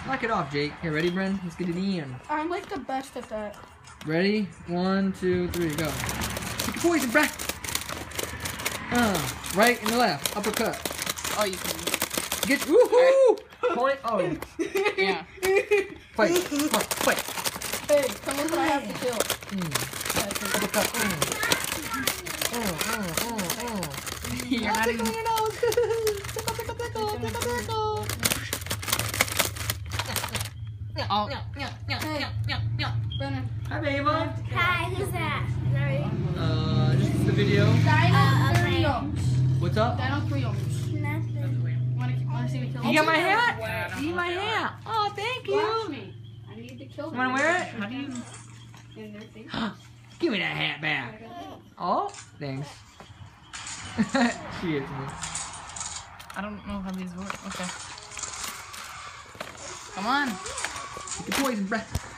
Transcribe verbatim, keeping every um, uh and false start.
Knock it off, Jake. Here, ready, Bren? Let's get it in. I'm like the best at that. Ready? One, two, three, go. Take the poison, Brett. Uh, right and the left. Uppercut. Oh, you can. Get. Woohoo! Point. Oh. Yeah. Fight. Come on, fight. Hey, come look what I have to kill. Mm. Uppercut. Mm. Mm, mm, mm, mm. You're not even. Your nose. Tickle, tickle, tickle, tickle, tickle. Oh. Brennen. Hi, Ava. Hi, who's that? Sorry. Uh, this is the video. Dino Uh, okay. Frios. What's up? Dino Frios. Nothing. Wanna, wanna see me kill You got my hat? Wow. You got my hat. Oh, thank Watch you. me. I need to kill them. Want to wear it? How do you? In their face. Give me that hat back. Oh, thanks. She is me. I don't know how these work. Okay. Come on. Get the poison, Brett.